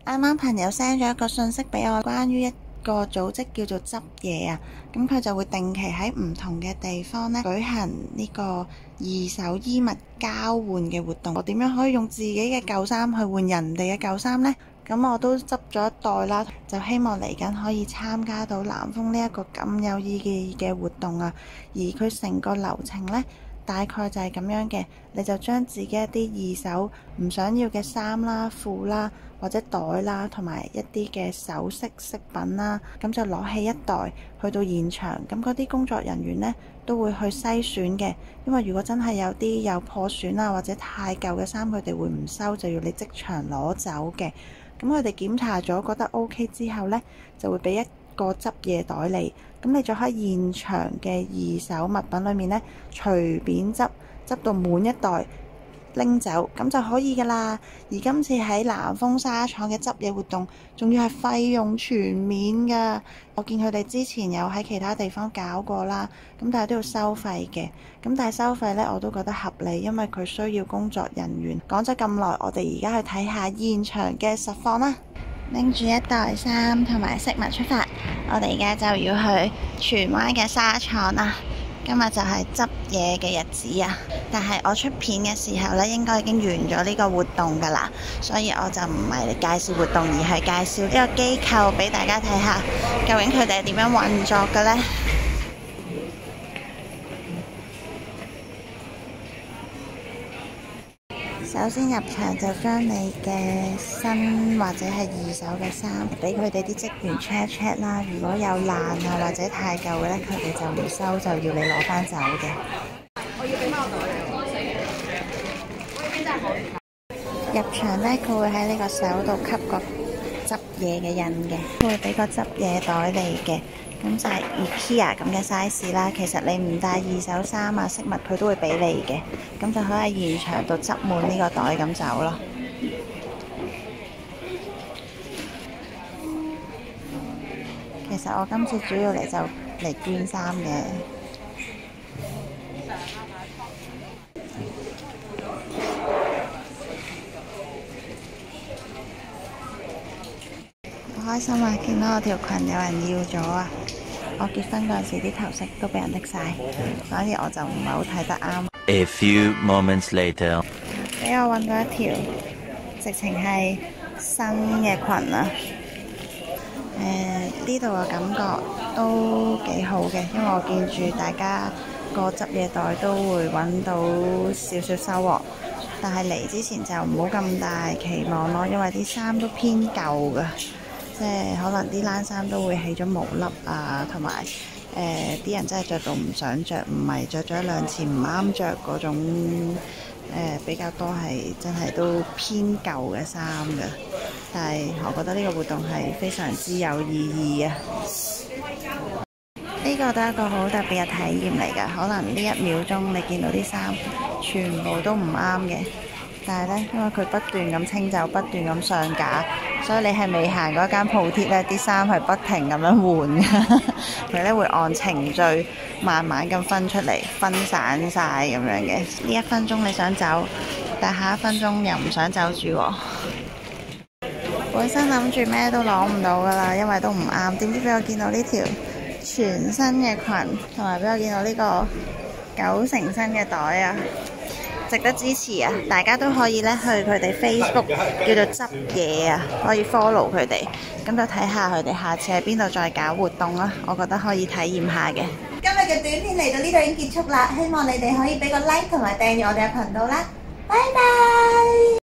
啱啱朋友 send 咗一個信息俾我，關於一個組織叫做執嘢啊，咁佢就會定期喺唔同嘅地方呢舉行呢個二手衣物交換嘅活動。我點樣可以用自己嘅舊衫去換人哋嘅舊衫呢？咁我都執咗一袋啦，就希望嚟緊可以參加到南豐呢一個咁有意義嘅活動啊。而佢成個流程呢，大概就係咁樣嘅，你就將自己一啲二手唔想要嘅衫啦、褲啦，或者袋啦，同埋一啲嘅首飾飾品啦，咁就攞起一袋去到現場。咁嗰啲工作人員呢，都會去篩選嘅，因為如果真係有啲有破損啊或者太舊嘅衫，佢哋會唔收，就要你即場攞走嘅。咁佢哋檢查咗覺得 OK 之後呢，就會俾一個執嘢袋你，咁你就喺現場嘅二手物品裏面呢，隨便執到滿一袋拎走，咁就可以噶啦。而今次喺南豐紗廠嘅執嘢活動，仲要係費用全免噶。我見佢哋之前有喺其他地方搞過啦，咁但係都要收費嘅。咁但係收費呢，我都覺得合理，因為佢需要工作人員。講咗咁耐，我哋而家去睇下現場嘅實況啦。拎住一袋衫同埋飾物出發，我哋而家就要去荃灣嘅紗廠啦。今日就係執嘢嘅日子啊，但係我出片嘅時候呢，應該已經完咗呢個活動㗎啦，所以我就唔係介紹活動，而係介紹呢個機構俾大家睇下，究竟佢哋係點樣運作嘅呢？首先入場就將你嘅新或者係二手嘅衫俾佢哋啲職員 check 啦，如果有爛啊或者太舊嘅呢，佢哋就唔收，就要你攞返走嘅。我要俾貓袋你。入場呢，佢會喺呢個手度吸個執嘢嘅印嘅，佢會俾個執嘢袋你嘅。咁就係 IKEA 咁嘅 size 啦，其實你唔帶二手衫啊飾物，佢都會俾你嘅，咁就可以喺現場度執滿呢個袋咁走咯。其實我今次主要嚟就嚟捐衫嘅。好開心啊！見到我條裙有人要咗啊！我結婚嗰陣時啲頭飾都俾人拎晒，所以我就唔係好睇得啱。 A few moments later， 俾我揾到一條直情係新嘅裙啊！呢度嘅感覺都幾好嘅，因為我見住大家個執嘢袋都會揾到少少收穫，但係嚟之前就唔好咁大期望咯，因為啲衫都偏舊㗎。即係可能啲冷衫都會起咗毛粒啊，同埋啲人真係着到唔想着，唔係着咗一兩次唔啱着嗰種比較多係真係都偏舊嘅衫嘅。但係我覺得呢個活動係非常之有意義啊！呢個都係一個好特別嘅體驗嚟㗎。可能呢一秒鐘你見到啲衫全部都唔啱嘅。但係呢，因為佢不斷咁清走，不斷咁上架，所以你係未行嗰間鋪貼呢，啲衫係不停咁樣換嘅。佢呢會按程序慢慢咁分出嚟，分散晒咁樣嘅。呢一分鐘你想走，但下一分鐘又唔想走住喎。本身諗住咩都攞唔到噶啦，因為都唔啱。點知俾我見到呢條全新嘅裙，同埋俾我見到呢個9成新嘅袋啊！值得支持啊！大家都可以咧去佢哋 Facebook 叫做執嘢啊，可以 follow 佢哋，咁就睇下佢哋下次喺邊度再搞活動啦。我覺得可以體驗下嘅。今日嘅短片嚟到呢度已經結束啦，希望你哋可以俾個 like 同埋訂閱我哋嘅頻道啦。拜拜。